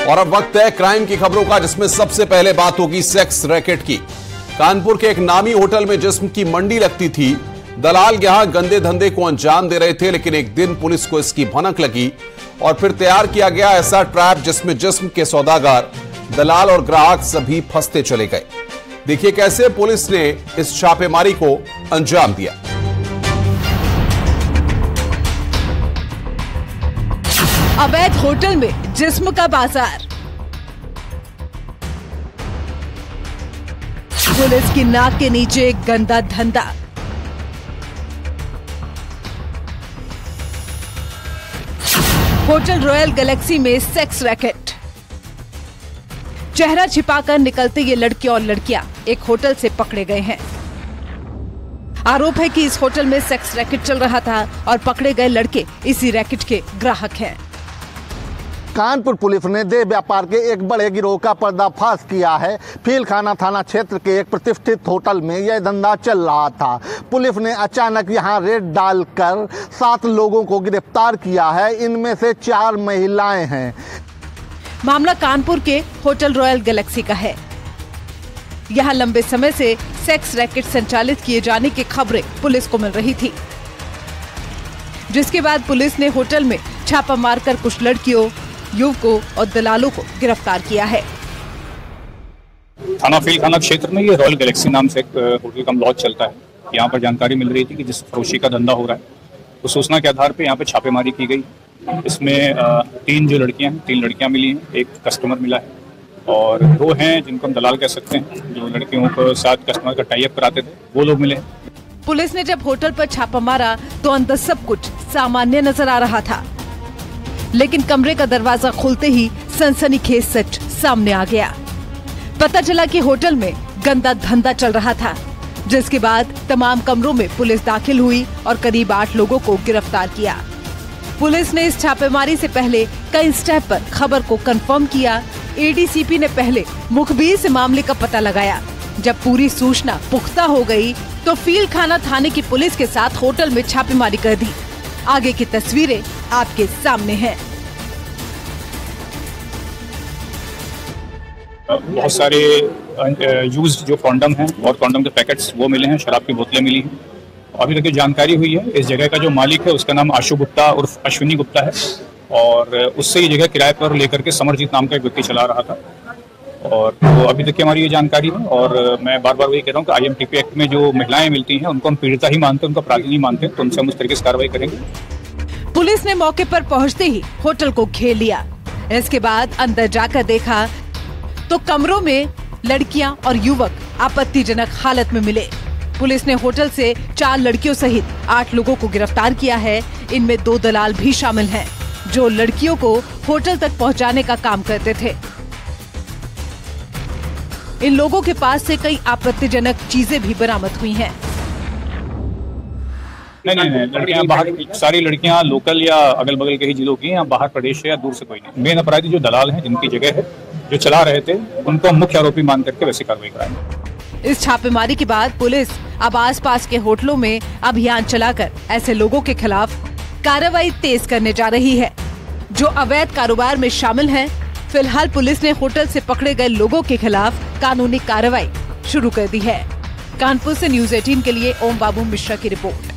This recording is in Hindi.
और अब वक्त है क्राइम की खबरों का, जिसमें सबसे पहले बात होगी सेक्स रैकेट की। कानपुर के एक नामी होटल में जिस्म की मंडी लगती थी। दलाल यहां गंदे धंधे को अंजाम दे रहे थे, लेकिन एक दिन पुलिस को इसकी भनक लगी और फिर तैयार किया गया ऐसा ट्रैप जिसमें जिस्म के सौदागर, दलाल और ग्राहक सभी फंसते चले गए। देखिए कैसे पुलिस ने इस छापेमारी को अंजाम दिया। अवैध होटल में जिस्म का बाजार, पुलिस की नाक के नीचे गंदा धंधा। होटल रॉयल गैलेक्सी में सेक्स रैकेट, चेहरा छिपाकर निकलते ये लड़के और लड़कियां एक होटल से पकड़े गए हैं। आरोप है कि इस होटल में सेक्स रैकेट चल रहा था और पकड़े गए लड़के इसी रैकेट के ग्राहक हैं। कानपुर पुलिस ने देह व्यापार के एक बड़े गिरोह का पर्दाफाश किया है। फीलखाना थाना क्षेत्र के एक प्रतिष्ठित होटल में यह धंधा चल रहा था। पुलिस ने अचानक यहां रेड डालकर 7 लोगों को गिरफ्तार किया है। इनमें से 4 महिलाएं हैं। मामला कानपुर के होटल रॉयल गैलेक्सी का है। यहां लंबे समय से सेक्स रैकेट संचालित किए जाने की खबरें पुलिस को मिल रही थी, जिसके बाद पुलिस ने होटल में छापा मारकर कुछ लड़कियों, युवकों और दलालों को गिरफ्तार किया है। थाना फीलखाना क्षेत्र में ये रॉयल गैलेक्सी नाम से एक होटल का लॉज चलता है। यहाँ पर जानकारी मिल रही थी कि जिस फरोशी का धंधा हो रहा है, तो सूचना के आधार पे यहाँ पे छापेमारी की गई। इसमें 3 जो लड़कियां हैं, 3 लड़कियां मिली हैं, एक कस्टमर मिला है और 2 हैं जिनको हम दलाल कह सकते हैं, जो लड़कियों को साथ कस्टमर का टाई अप कराते थे, वो लोग मिले। पुलिस ने जब होटल पर छापा मारा तो अंदर सब कुछ सामान्य नजर आ रहा था, लेकिन कमरे का दरवाजा खुलते ही सनसनीखेज सच सामने आ गया। पता चला कि होटल में गंदा धंधा चल रहा था, जिसके बाद तमाम कमरों में पुलिस दाखिल हुई और करीब 8 लोगों को गिरफ्तार किया। पुलिस ने इस छापेमारी से पहले कई स्टेप पर खबर को कंफर्म किया। एडीसीपी ने पहले मुखबिर से मामले का पता लगाया। जब पूरी सूचना पुख्ता हो गई तो फीलखाना थाने की पुलिस के साथ होटल में छापेमारी कर दी। आगे की तस्वीरें आपके सामने हैं। बहुत सारे यूज्ड जो कॉन्डम हैं और कॉन्डम के पैकेट्स वो मिले हैं, शराब की बोतलें मिली हैं। अभी तक जानकारी हुई है इस जगह का जो मालिक है उसका नाम आशु गुप्ता उर्फ अश्विनी गुप्ता है और उससे ये जगह किराए पर लेकर के समरजीत नाम का एक व्यक्ति चला रहा था। और तो अभी तक की हमारी ये जानकारी है और मैं बार बार वही कह रहा हूँ कि IMTP एक्ट में जो महिलाएं मिलती हैं उनको हम पीड़िता ही मानते हैं, उनको अपराधी नहीं मानते, तो उनसे हम उस तरीके से कार्रवाई करेंगे। पुलिस ने मौके पर पहुंचते ही होटल को घेर लिया। इसके बाद अंदर जाकर देखा तो कमरों में लड़कियां और युवक आपत्तिजनक हालत में मिले। पुलिस ने होटल से 4 लड़कियों सहित 8 लोगों को गिरफ्तार किया है। इनमें 2 दलाल भी शामिल हैं, जो लड़कियों को होटल तक पहुंचाने का काम करते थे। इन लोगों के पास से कई आपत्तिजनक चीजें भी बरामद हुई हैं। नहीं, लड़कियां बाहर, सारी लड़कियां लोकल या अगल बगल के ही जिलों की हैं, बाहर प्रदेश से या दूर से कोई नहीं। मेन अपराधी जो दलाल हैं, जिनकी जगह है, जो चला रहे थे, उनको मुख्य आरोपी मान करके वैसी कार्रवाई कराएंगे। इस छापेमारी के बाद पुलिस अब आसपास के होटलों में अभियान चलाकर ऐसे लोगों के खिलाफ कार्रवाई तेज करने जा रही है जो अवैध कारोबार में शामिल हैं। फिलहाल पुलिस ने होटल से पकड़े गए लोगों के खिलाफ कानूनी कार्रवाई शुरू कर दी है। कानपुर से न्यूज़ 18 के लिए ओम बाबू मिश्रा की रिपोर्ट।